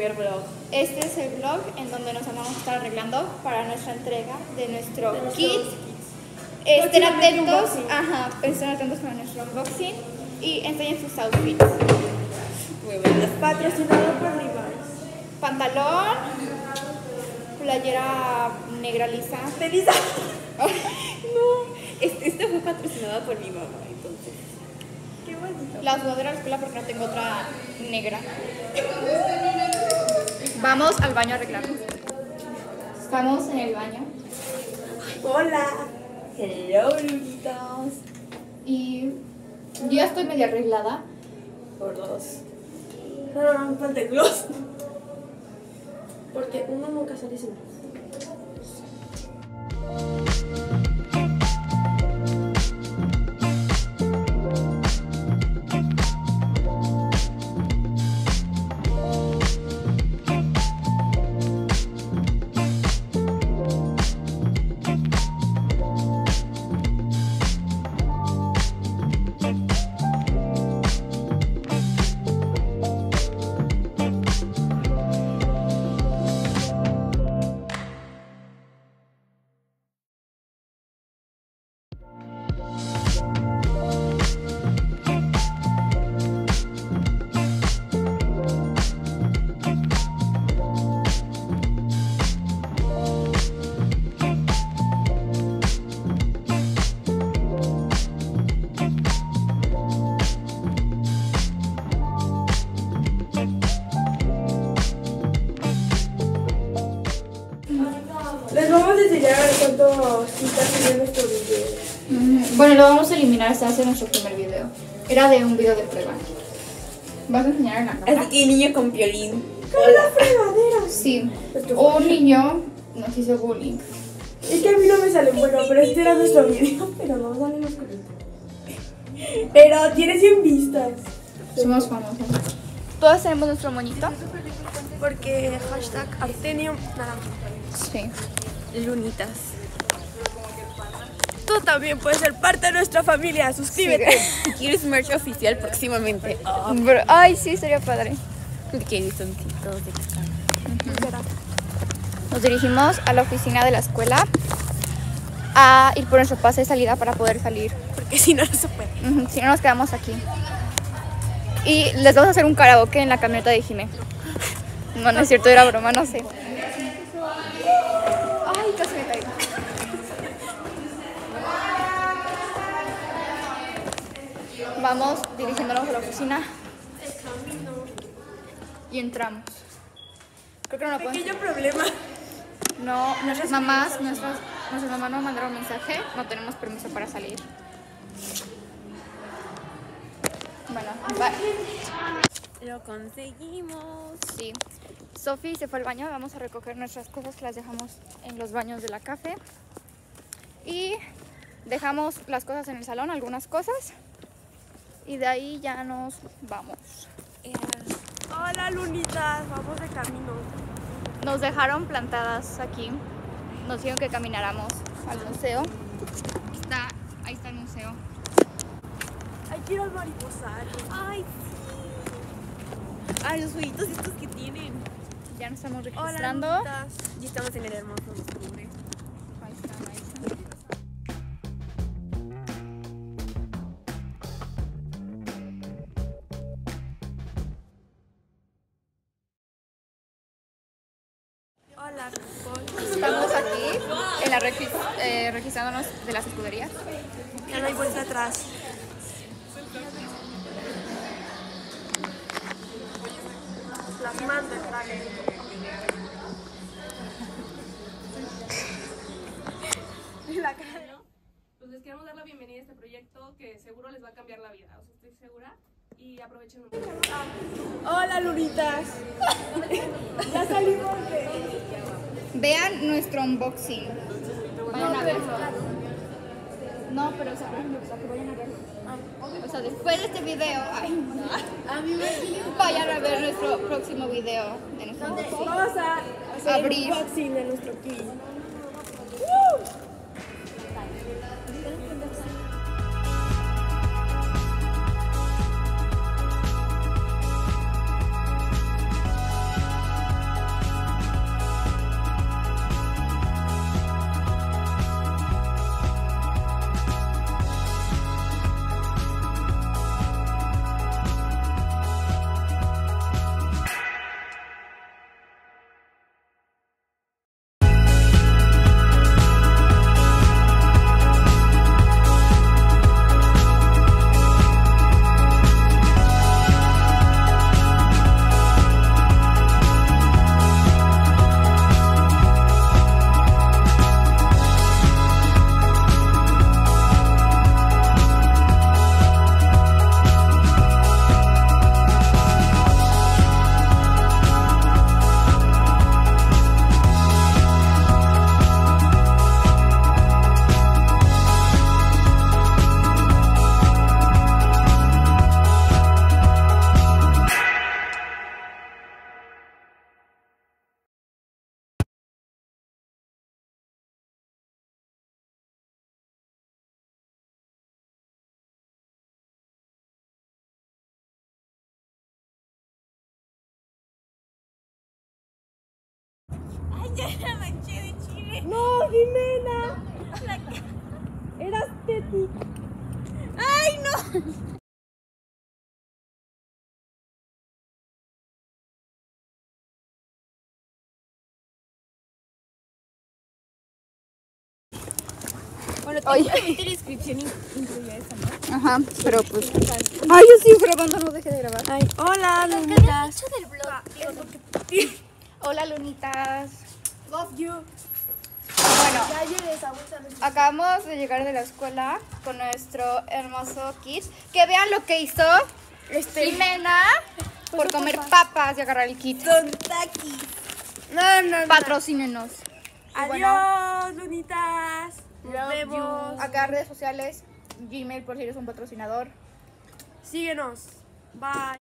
primer vlog. Este es el vlog en donde nos vamos a estar arreglando para nuestra entrega de nuestro kit. Estén atentos, estén atentos para nuestro unboxing y enseñen sus outfits. Patrocinado por Levi's. Pantalón, playera negra lisa. ¿De Lisa? No, este fue patrocinado por mi mamá, entonces. Qué bonito. La sudadera de la escuela porque no tengo otra negra. Vamos al baño a arreglarnos. Estamos en el baño. Hola. Hello, Lunitas. Y yo ya estoy medio arreglada. Por dos. Falta el gloss. Porque uno nunca sale sin gloss. Les vamos a enseñar cuánto citas tiene nuestro video. Bueno, lo vamos a eliminar hasta hacer nuestro primer video. Era de un video de prueba. ¿Vas a enseñar en la cámara? Así que niño con violín. ¡Con la fregadera! Sí. Un niño nos hizo bullying. Es que a mí no me sale bueno, pero este era nuestro video, pero no salen los coritos. Pero tiene 100 vistas. Somos famosos. Todos tenemos nuestro moñito. Porque hashtag Artenium naranja. Sí. Lunitas. Tú también puedes ser parte de nuestra familia. Suscríbete. Si quieres merch oficial próximamente. Ay, sí, sería padre. Que listoncitos de cacao. Nos dirigimos a la oficina de la escuela a ir por nuestro pase de salida para poder salir. Porque si no, no se puede. Si no, nos quedamos aquí. Y les vamos a hacer un karaoke en la camioneta de Jimé. No, no es cierto, era broma, no sé. Ay, casi me caigo. Vamos dirigiéndonos a la oficina. Y entramos. Creo que no lo podemos. Pequeño problema. No, nuestras mamás nos mandaron un mensaje. No tenemos permiso para salir. Bueno, Lo conseguimos. sí. Sofi se fue al baño. Vamos a recoger nuestras cosas que las dejamos en los baños de la café. Y dejamos las cosas en el salón, algunas cosas. Y de ahí ya nos vamos. Hola, Lunitas. Vamos de camino. Nos dejaron plantadas aquí. Nos dijeron que camináramos al museo. Ahí está el museo. Ay, quiero al mariposario. Ay, sí. Ay, los jueguitos estos que tienen. Ya nos estamos Hola, registrando. Lunitas. Y estamos en el hermoso octubre. Ahí está. Hola, Estamos aquí en la registrándonos de las escuderías. ya no hay vuelta atrás. Las mando en traje. La cara. Pues les queremos dar la bienvenida a este proyecto que seguro les va a cambiar la vida, o sea, estoy segura. Y aprovechen mucho. Hola, Lunitas. Ya salimos de... Vean nuestro unboxing. Vayan a verlo. No, pero o sea, que vayan a verlo. O sea, después de este video, vayan a ver nuestro próximo video de nuestro unboxing. Vamos a hacer Abrir. un unboxing de nuestro kit. Ya la manché de chile. No, Jimena. Eras Teti. ¡Ay, no! Bueno, técnicamente la descripción incluye eso, ¿no? Ajá, pero pues. Ay, yo estoy grabando, no dejé de grabar. Ay, hola, ¿Qué Lunitas. has dicho del blog? Hola, lunitas. Love you. Bueno, Ya llegues a bolsa. acabamos de llegar de la escuela con nuestro hermoso kit. Que vean lo que hizo Jimena por comer papas y agarrar el kit. Con taquis. No, no, no. Patrocínenos. Adiós, Lunitas. Nos vemos. Acá redes sociales, Gmail por si eres un patrocinador. Síguenos. Bye.